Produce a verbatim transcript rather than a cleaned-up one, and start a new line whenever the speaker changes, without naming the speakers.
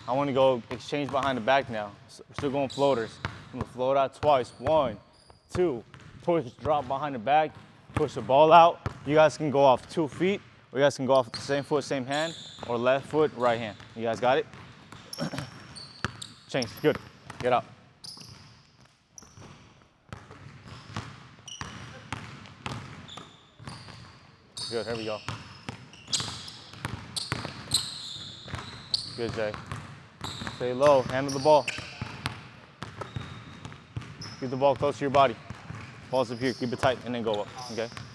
I want to go exchange behind the back now. So we're still going floaters. I'm gonna float out twice. One, two, push, drop behind the back, push the ball out. You guys can go off two feet, or you guys can go off the same foot, same hand, or left foot, right hand. You guys got it? Change, good, get up. Good, here we go. Good, Jay. Stay low, handle the ball. Keep the ball close to your body. Ball's up here, keep it tight, and then go up, okay?